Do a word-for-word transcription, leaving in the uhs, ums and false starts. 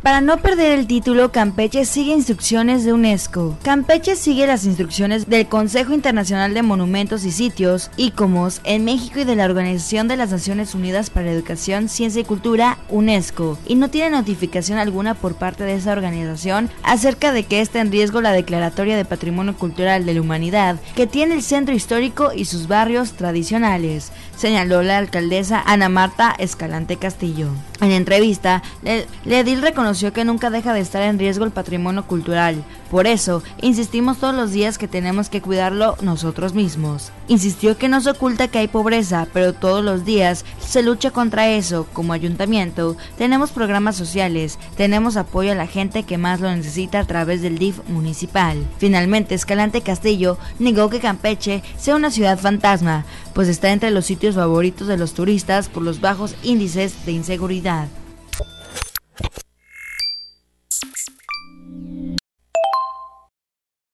Para no perder el título, Campeche sigue instrucciones de UNESCO. Campeche sigue las instrucciones del Consejo Internacional de Monumentos y Sitios, I C O M O S, en México y de la Organización de las Naciones Unidas para la Educación, Ciencia y Cultura, UNESCO, y no tiene notificación alguna por parte de esa organización acerca de que esté en riesgo la Declaratoria de Patrimonio Cultural de la Humanidad que tiene el centro histórico y sus barrios tradicionales, señaló la alcaldesa Ana Marta Escalante Castillo. En entrevista, la edil reconoció que nunca deja de estar en riesgo el patrimonio cultural. Por eso, insistimos todos los días que tenemos que cuidarlo nosotros mismos. Insistió que no se oculta que hay pobreza, pero todos los días se lucha contra eso. Como ayuntamiento, tenemos programas sociales, tenemos apoyo a la gente que más lo necesita a través del D I F municipal. Finalmente, Escalante Castillo negó que Campeche sea una ciudad fantasma, pues está entre los sitios favoritos de los turistas por los bajos índices de inseguridad.